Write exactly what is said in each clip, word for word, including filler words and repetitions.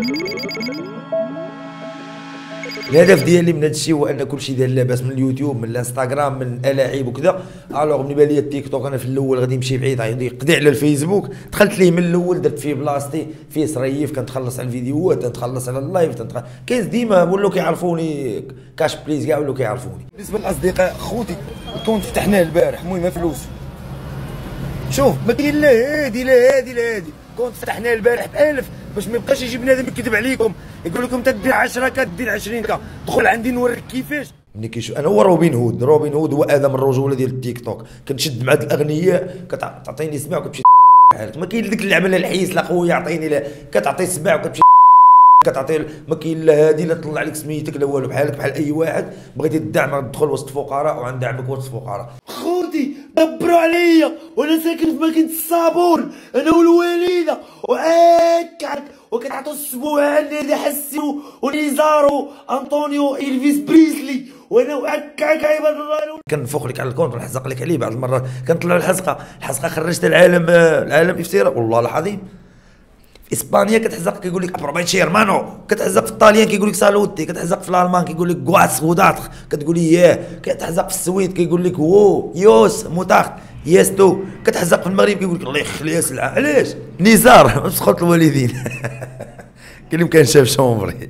الهدف ديالي من هذا الشيء هو ان كلشي داير لاباس من اليوتيوب من الانستغرام من الالاعيب وكذا. الوغ من بان لي التيك توك انا في الاول غادي نمشي بعيد غادي يقضي على الفيسبوك، دخلت ليه من الاول درت فيه بلاصتي فيه صريف كنتخلص على الفيديوهات تنتخلص على اللايف تنتخ... كاين ديما ولاو كيعرفوني كاش بليز كاع ولاو كيعرفوني. بالنسبه للاصدقاء خوتي كنت فتحناه البارح المهم فلوس. شوف ما كاين لا هادي لا هادي لا هادي، كنت فتحناه البارح بألف باش ما يبقاش يجي بنادم يكذب عليكم يقول لكم تدير عشرة كدير عشرين كا. دخل عندي نوريك كيفاش. ملي كيشوف انا هو روبين هود، روبين هود هو ادم الرجوله ديال التيك توك. كنشد مع هاد الاغنياء كتعطيني سماع وكتمشي حالك. ما كاين ديك اللعبه الحيس لا خويا عطيني لا، كتعطي سماع وكتمشي كتعطي. ما كاين لا هادي لا طلع لك سميتك لا والو، بحالك بحال اي واحد بغيتي تدعم تدخل وسط فقراء وغندعمك وسط فقراء. خوتي دبروا عليا وانا ساكن في مدينه الصابون انا والوالده وهكاك وكنعطوا السبوعه اللي حسيو وليزارو انطونيو الفيس بريسلي وانا وهكاك عباد الله. كنفوق لك على الكونت ونحزق لك عليه بعض المرات. كنطلعوا الحزقه الحزقه خرجت العالم العالم افتراء والله العظيم. في اسبانيا كتحزق كيقول لك ابروبيتشي مانو، كتحزق في الطاليان كيقول لك سالوتي، كتحزق في الالمان كيقول لك كواس غودات كتقول ياه، كتحزق في السويد كيقول لك وو يوس موتاخت يستو، كتحزق في المغرب كيقول لك الله يخلي يا سلعه. علاش؟ نزار مسخوط الوالدين. كاين اللي كان شاف شومبري.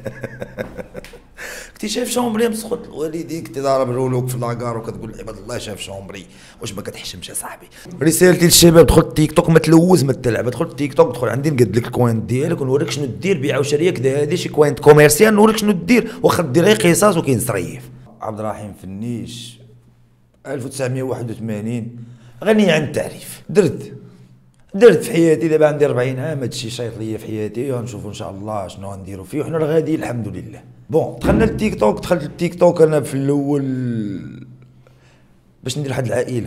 كنتي شايف شومبري مسخوط الوالدين، كنتي ضارب الولوك في لاكار وكتقول عباد الله شاف شومبري واش ما كتحشمش يا صاحبي. رسالتي للشباب دخل التيك توك ما تلوز ما تلعب، دخل التيك توك دخل عندي نقد لك الكوينت ديالك ونوريك شنو دير بيع وشريه كذا. هادي شي كوينت كوميرسيال نوريك شنو دير واخا دير غير قصاص وكاين صريف. عبد الرحيم فنيش ألف وتسعمية وواحد وثمانين غني عن التعريف. درت درت في حياتي دابا عندي أربعين عام، هادشي شايط ليا في حياتي ونشوفوا ان شاء الله شنو غنديروا فيه وحنا غاديين الحمد لله. بون دخلنا للتيك توك، دخلت للتيك توك انا في الاول باش ندير واحد العائله.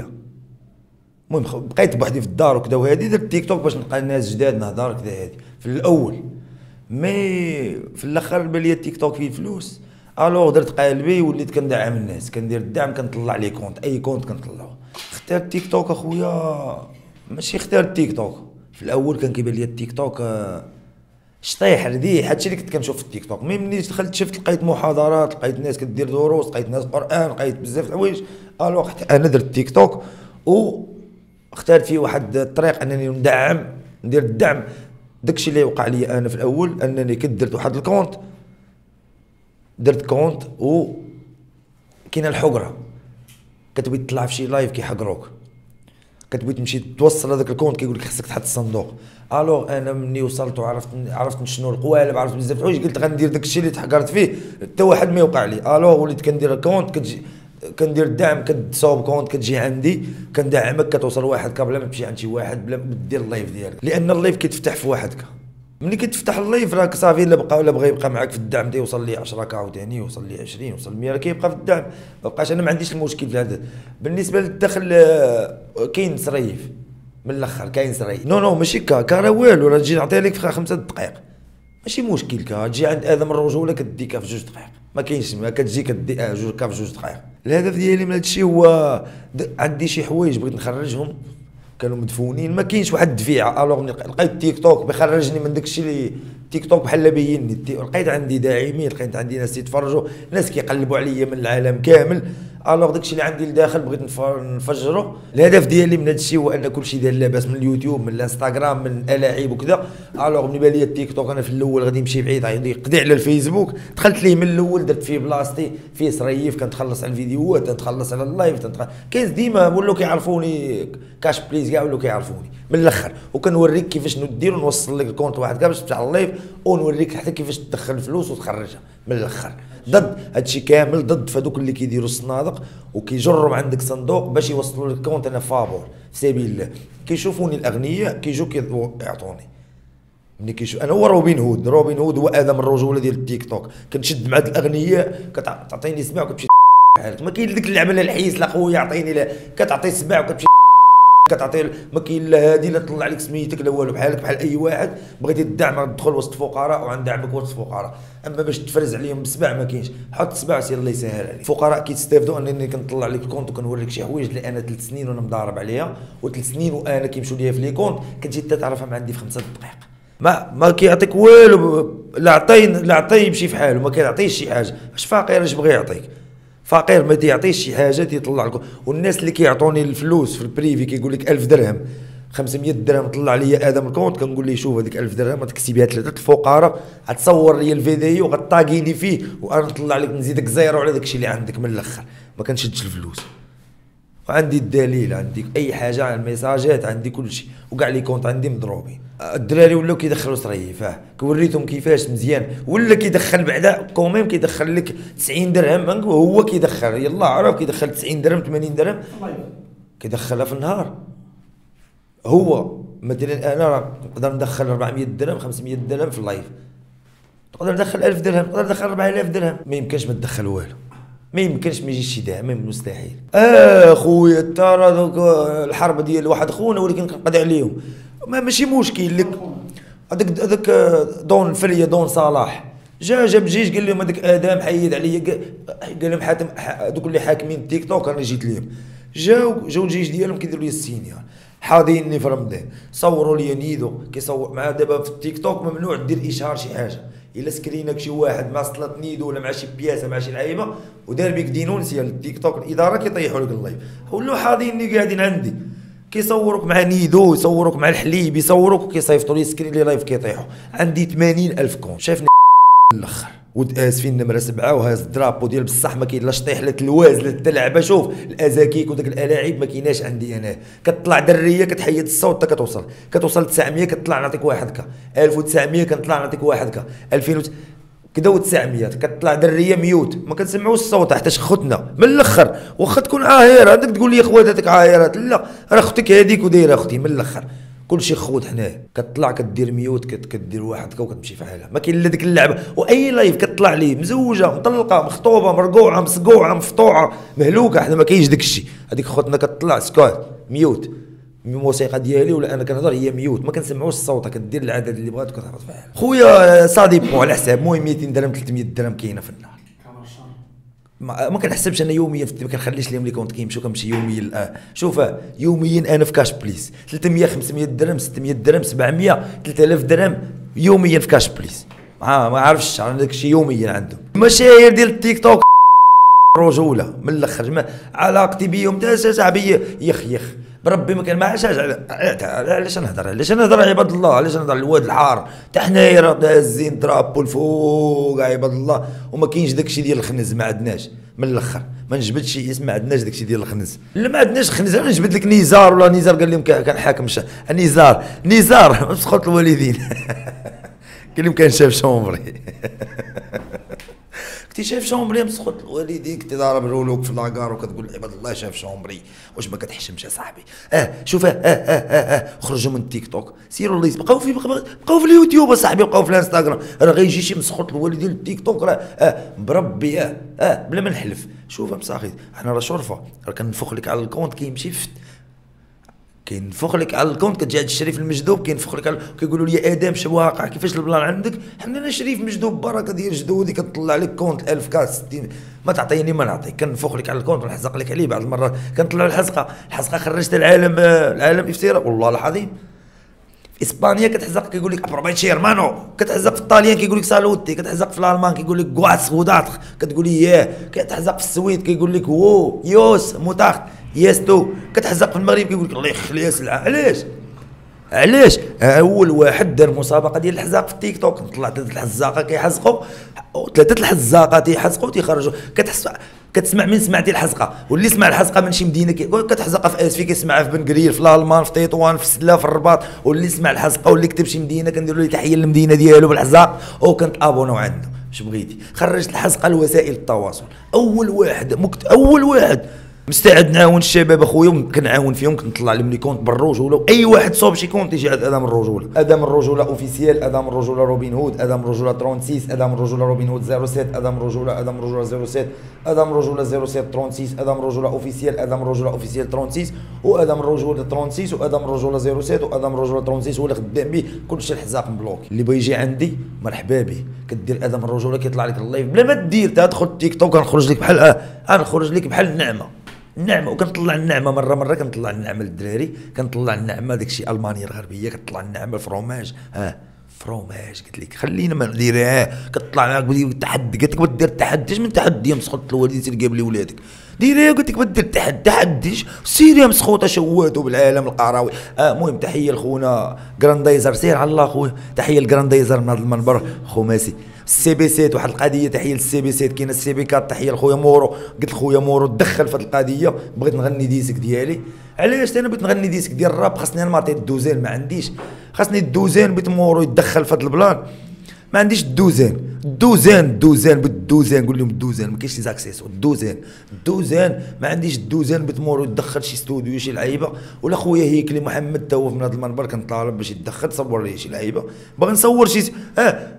المهم بقيت بوحدي في الدار وكذا وهادي درت تيك توك باش نلقى ناس جداد نهضر كذا هادي في الاول. مي في الاخر بان لي التيك توك فيه فلوس، الوغ درت قلبي وليت كندعم الناس، كندير الدعم كنطلع لي كونت اي كونت كنطلعو. اختار التيك توك اخويا ماشي اختار التيك توك. في الاول كان كيبان لي التيك توك شطيح رديح هادشي اللي كنت كنشوف في التيك توك. مي ملي دخلت شفت لقيت محاضرات لقيت ناس كدير دروس لقيت ناس قران لقيت بزاف د الحوايج، الوغ حتى انا درت التيك توك و اختارت فيه واحد الطريق انني ندعم ندير الدعم. داكشي اللي وقع لي انا في الاول انني كنت درت واحد الكونت درت كونت و كاينه الحقره كتبغي تطلع في شي لايف كيحقروك، كتبغي تمشي توصل هذاك الكونت كيقول لك خصك تحط الصندوق. الوغ انا مني وصلت وعرفت عرفت شنو القوالب عرفت بزاف د الحوايج قلت غندير داك الشيء اللي تحقرت فيه حتى واحد ما يوقع لي. الوغ وليت كندير الكونت كتجي كندير الدعم كتصاوب كونت كتجي عندي كندعمك كتوصل واحد بلا ما تمشي عند شي واحد بلا ما دير اللايف ديالك، لان اللايف كيتفتح في وحدك. ملي كتفتح اللايف راك صافي الا بقى ولا بغى يبقى معاك في الدعم ديال يوصل لي عشرة كا عاوتاني يوصل لي عشرين يوصل مية كيبقى في الدعم. ما بقاش انا ما عنديش المشكل في هذا. بالنسبه للدخل كاين صريف من الاخر كاين صريف. نو نو ماشي كا كا راه والو راه تجي نعطيها لك في خمسة دقائق ماشي مشكل. كا تجي عند ادم الرجوله كديكها في جوج دقائق ما كاينش ما كتجي كديها جوج كا في جوج دقائق. الهدف ديالي من هذا الشيء هو عندي شي حوايج بغيت نخرجهم كانوا مدفونين ما كاينش واحد الدفيعه. الوغ لقيت تيك توك بيخرجني من داكشي اللي تيك توك بحال بيني. لقيت عندي داعمين لقيت عندي ناس يتفرجوا ناس كيقلبوا عليا من العالم كامل. الوغ داكشي اللي عندي لداخل بغيت نفجرو. الهدف ديالي من هذا الشيء هو ان كلشي داير لاباس من اليوتيوب من الانستغرام من الالاعيب وكذا. الوغ من بان لي التيك توك انا في الاول غادي نمشي بعيد غادي يقضي على الفيسبوك، دخلت ليه من الاول درت فيه بلاصتي فيه صريف كنتخلص على الفيديوهات تنتخلص على اللايف تنتخلص. كاين ديما ولاو كيعرفوني كاش بليز كاع ولاو كيعرفوني من الاخر. وكنوريك كيفاش ندير ونوصل لك الكونت واحد كاع باش تفتح اللايف ونوريك حتى كيفاش تدخل الفلوس وتخرجها من الاخر. ضد هادشي كامل ضد فهادوك اللي كيديروا الصنادق وكيجروا عندك صندوق باش يوصلوا لك الكونت. انا فابور في سبيل الله كيشوفوني الاغنياء كيجوا كيعطوني ملي كيشوف انا هو روبين هود. روبين هود هو ادم الرجوله ديال التيك توك. كنشد مع هاد الاغنياء كتعطيني سماع وكتمشي حالك. ما كاين ديك اللعبه الحيس لا خويا عطيني لا، كتعطي سماع وكتمشي كتعطي. ما كاين لا هادي لا طلع لك سميتك لا والو بحالك بحال اي واحد بغيتي تدعم تدخل وسط فقراء وغندعمك وسط فقراء. اما باش تفرز عليهم بسبع ما كاينش. حط سبع سير الله يسهل عليك. فقراء كيستافدوا انني كنطلع لك الكونت وكنوريك شي حوايج اللي انا ثلاث سنين وانا مضارب عليها وثلاث سنين وانا كيمشوا ليا في لي كونت كتجي حتى تعرفها من عندي في خمسة دقائق. ما ما كيعطيك والو، لا عطي لا عطي يمشي في حاله، ما كيعطيش شي حاجه. اش فقير اش بغى يعطيك؟ فقير ما تيعطيش شي حاجه تيطلع لكم. والناس اللي كيعطوني الفلوس في البريفي كيقول لك ألف درهم خمسمية درهم طلع لي ادم الكونت، كنقول ليه شوف هذيك ألف درهم غتكسي بها ثلاثه الفقراء، غتصور لي الفيديو غطاقيني فيه وانا نطلع لك نزيدك زيرو على داكشي اللي عندك. من الاخر ما كنشدش الفلوس، وعندي الدليل، عندي اي حاجه على الميساجات، عندي كل شيء، وكاع لي كونت عندي مضروبين. الدراري ولاو كيدخلوا صريف، اه كوريتهم كيفاش مزيان، ولا كيدخل بعدا كوميم كيدخل لك تسعين درهم، هو كيدخل يلا عرف كيدخل تسعين درهم ثمانين درهم كيدخلها في النهار. هو مثلا انا راه نقدر ندخل أربعمية درهم خمسمية درهم في اللايف، نقدر ندخل ألف درهم، نقدر ندخل أربعة آلاف درهم، ما يمكنش ما تدخل والو، ما يمكنش ما يجيش شي دعم، مستحيل. اه خويا ترى دوك الحرب ديال واحد خونا ولكن كنقضي عليهم، ما ماشي مشكل لك. هذاك هذاك دون فريه دون صلاح جا جاب جيش قال لهم هذاك ادم حيد عليا، قال لهم حاتم دوك اللي حاكمين تيك توك انا جيت لهم، جاو جاو الجيش ديالهم كيديروا لي السينيال حاضيني في رمضان، صوروا لي نيدو كيصور مع دابا في التيك توك ممنوع دير اشهار شي حاجه، الا سكرينك شي واحد مع صلات نيدو ولا مع شي بياسه مع شي لعيبه ودار بك دينونسيا للتيك توك الاداره كيطيحوا لك اللايف، ولاو حاضيني قاعدين عندي كيصوروك مع نيدو، يصوروك مع الحليب، يصوروك وكيصيفطوا لي سكرين لي لايف كيطيحوا. عندي ثمانين ألف كون، شافني الاخر ود اسفين نمره سبعه وهاز درابو ديال بصح ما كاين لا شطيح لا تلواز لا تلعبه. شوف الازاكيك وداك الالاعيب ما كايناش عندي انا، كتطلع دريه كتحيد الصوت حتى كتوصل كتوصل تسعمية كتطلع نعطيك واحد كا، ألف وتسعمية كنطلع نعطيك واحد كا، ألفين كدا وتسعمية كتطلع دريه ميوت ما كنسمعوش الصوت حتى شخوتنا من الاخر. واخا تكون عاهره هذاك تقول لي خواتاتك عاهرات، لا راه اختك هذيك ودايره اختي من الاخر كلشي خوت حنايا. كتطلع كدير ميوت كدير واحد كا وكتمشي في حالها، ما كاين لا ديك اللعبه. واي لايف كتطلع لي مزوجه مطلقه مخطوبه مرقوعه مسقوعه مفطوعه مهلوكه، حنا ما كاينش داك الشيء. هذيك خوتنا كتطلع سكوت ميوت الموسيقى ديالي ولا انا كنهضر هي ميوت ما كنسمعوش الصوت، كدير العدد اللي بغات وكتهبط في حالها. خويا صادي بو على حساب المهم مئتين درهم ثلاثمية درهم كاينه في النهار. ما, ما كنحسبش انا يوميا، ما كنخليش لهم لي كونت كيمشيو كنمشي يوميا. آه شوف يوميا انا في كاش بليس ثلاثمية خمسمية درهم ستمية درهم سبعمية ثلاثة آلاف درهم يوميا في كاش بليس. ما ما عرفتش انا داك الشيء يوميا عندهم. المشاهير ديال التيك توك رجوله من الاخر، علاقتي بيهم تا صاحبي يخ يخ بربي ما كان ما عرفتش علاش نهضر، علاش نهضر عباد الله، علاش نهضر الواد الحار تا حنايا راه دازين درابو الفوق عباد الله، وما كاينش داكشي ديال الخنز ما عندناش من الاخر، ما نجبدش شي اسم ما عندناش داكشي ديال الخنز، لا ما عندناش خنز. انا نجبد لك نزار ولا نزار قال لهم كان حاكم نزار نزار مسخوط الوالدين قال لهم كان شاف شومبري كنتي شايف شومبري مسخوط الوالدين، كنتي ضارب رولوك في لاكار وكتقول عباد الله شاف شومبري، واش ما كتحشمش يا صاحبي؟ اه شوف اه اه اه اه خرجوا من التيك توك سيروا لي بقاو في بقاو في اليوتيوب اصاحبي، بقاو في الانستغرام، راه غيجي شي مسخوط الوالدين التيك توك راه اه بربي اه اه بلا ما نحلف. شوف مساخي حنا راه شرفه، راه كنفخ لك على الكونت كيمشي في كينفخ لك على الكونت، كتجي عند الشريف المجذوب كينفخ لك على... كيقولوا لي ادم شو واقع كيفاش البلان عندك؟ حنا انا شريف مجذوب بركه ديال جدودي كتطلع لك كونت ألف كاس ستين ما تعطيني ما نعطيك، كنفخ لك على الكونت ونحزق لك عليه بعض المرات كنطلع الحزقه الحزقه خرجت العالم العالم افتراء والله العظيم. في اسبانيا كتحزق كيقول لك ابروبيتشي مانو، كتحزق في الطاليان كيقول لك سالوتي، كتحزق في الالمان كيقول لك كواس غودات كتقول لي ياه، كتحزق في السويد كيقول لك وو يوس موتاخ يستو، كتحزق في المغرب كيقول لك الله يخلي يا سلعه. علاش علاش اول واحد دار مسابقه ديال الحزاق في التيك توك، طلع ثلاثه الحزاقه كيحزقوا ثلاثه الحزاقات يحزقوا تيخرجوا، كتحس كتسمع من سمعتي الحزقه واللي سمع الحزقه من شي مدينه كتحزقها في اسفي كيسمعها في بن قرير في الالمان في تطوان في سلا في الرباط، واللي سمع الحزقه واللي كتب شي مدينه كنديروا له تحيه للمدينه ديالو بالحزاق او كنت ابونو عنده اش بغيتي. خرجت الحزقه لوسائل التواصل، اول واحد مكت... اول واحد مستعد نعاون الشباب اخويا كنعاون فيهم كنطلع لهم لي كونت بالرجوله، اي واحد صوب شي كونت يجي عند ادم الرجوله، ادم الرجوله اوفيسيال، ادم الرجوله روبين هود، ادم الرجوله ستة وثلاثين، ادم الرجوله روبين هود صفر سبعة، ادم الرجوله ادم الرجوله صفر سبعة، ادم الرجوله صفر سبعة ثلاثة وثلاثين، ادم الرجوله اوفيسيال، ادم الرجوله اوفيسيال ثلاثة وثلاثين، وادم الرجوله ثلاثة وثلاثين، وادم الرجوله صفر سبعة، وادم الرجوله ثلاثة وثلاثين هو اللي خدام به كلشي الحزاق مبلوك. اللي بغى يجي عندي مرحبا به، كدير ادم الرجوله كيطلع لك اللايف بلا ما دير تدخل التيك توك غنخرج لك بحال اه غنخرج لك بحال النعمه النعمه، وكنطلع النعمه مره مره كنطلع النعمه للدراري، كنطلع النعمه داكشي المانيا الغربيه، كنطلع النعمه الفرomاج ها فروماج قلت لك خلينا ما نديرها. كتطلع معاك بدي تحدي، قلت لك بدير تحدي. اش من تحدي مسخوط الوالدين تلقى بلي ولادك ديريها. قلت لك بدير تحدي تحديش سيري مسخوطه شواتو بالعالم القروي. اه المهم تحيه لخونا جراندايزر، سير على الله خويا، تحيه لجراندايزر من هذا المنبر خماسي. السي بي سيت واحد القضيه، تحيه للسي بي سيت. كاين السي بي كات، تحيه لخويا مورو. قلت لخويا مورو تدخل في هذه القضيه، بغيت نغني ديسك ديالي. علاش انا بغيت نغني ديسك ديال الراب؟ خاصني انا مارطي الدوزين، ما عنديش. خاصني الدوزين، بغيت مورو يتدخل في هذا البلان، ما عنديش الدوزين. الدوزين الدوزين بالدوزين، قول لهم الدوزين ما كاينش لي زاكسيسو. الدوزين الدوزين ما عنديش الدوزين. بغيت مورو يدخل شي استوديو شي لعيبه، ولا خويا هيكلي محمد تا هو من هذا المنبر كنطالب باش يدخل تصور لي شي لعيبه. باغي نصور شي اه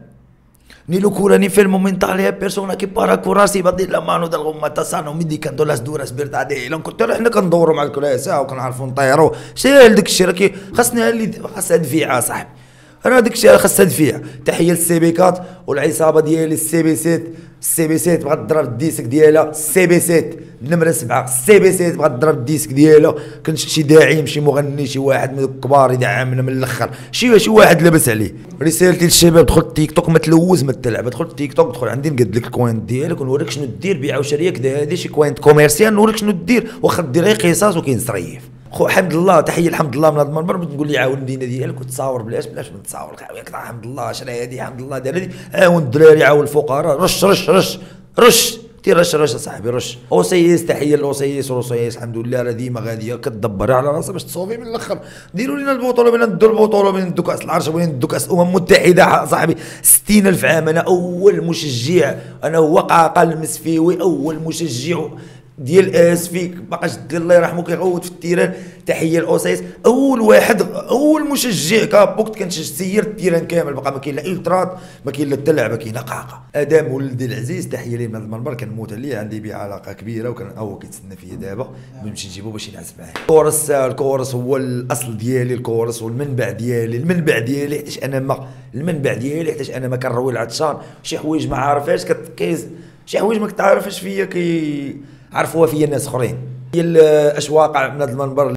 ni locura ni fermo mentale è persona che para curarsi va la mano del gommata sano mi dicando las duras verdade. لو كنت حنا كندوروا مع الكلاسه وكنعرفوا نطيروا ساهل داك الشيء. راه خاصنا اللي خاصها دفيعه صاحبي، راه داك الشيء خاصها دفيع. تحيه للسي بي كات والعصابه ديالي السي بي سيت. السي بي سيت بغات تضرب الديسك ديالها، السي بي سيت نمره سبعه. السي بي سيت بغات تضرب الديسك ديالها. كان شي داعم شي مغني شي واحد من الكبار يدعمنا من الاخر، شي شي واحد لاباس عليه. رسالتي للشباب دخل التيك توك ما تلوز ما تلعب. دخل التيك توك، دخل عندي نقد لك الكوينت ديالك ونوريك شنو دير. بيع وشريه كذا هذه شي كوينت كوميرسيال نوريك شنو دير. واخا دير غير قصاص وكاين صريف. خو حمد الله، تحيه الحمد الله من هذا المنبر. تقول لي عاون المدينه ديالك وتصاور بلاش بلاش ما تصاور. حمد الله شرا هذه، حمد الله دار هذه. عاون الدراري، عاون الفقراء. رش رش رش رش تي رش رش صاحبي رش. اوسيس تحيه لاوسيس واوسيس الحمد لله راه ديما غاديه كتدبر على راسها باش تصوفي من الاخر. ديروا لنا البطوله، بغينا ندوا البطوله، بغينا ندوا كاس العرش، بغينا ندوا كاس امم متحده صاحبي. ستين ألف عام. انا اول مشجع، انا هو قاقا المسفيوي اول مشجع ديال اس فيك باقاش الله يرحمه كيغوت في التيران. تحيه لاوسيس اول واحد اول مشجع كابوكت كنسير التيران كامل. بقى ما كاين لا الترات، ما كاين لا التلع، ما كاين لا قاقه. ادم ولدي العزيز تحيه ليه من هذا المنبر. كنموت عليه، عندي به علاقه كبيره وكان هو كيتسنى فيا دابا نمشي نجيبو باش ينعس معايا. الكورس الكورس هو الاصل ديالي، الكورس والمنبع ديالي. المنبع ديالي حيتاش انا ما المنبع ديالي حيتاش انا ما كنروي العطشان. شي حوايج ما عارفاش كتكيز، شي حوايج ما كتعرفش فيا كي عرفوها فيا الناس اخرين. هي الاشواق من هذا المنبر.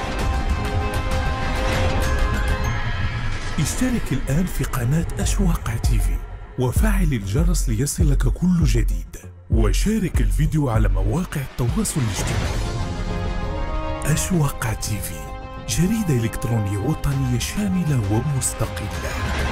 اشترك الآن في قناة أشواق تي في وفعل الجرس ليصلك كل جديد، وشارك الفيديو على مواقع التواصل الاجتماعي. أشواق تي في، جريدة إلكترونية وطنية شاملة ومستقلة.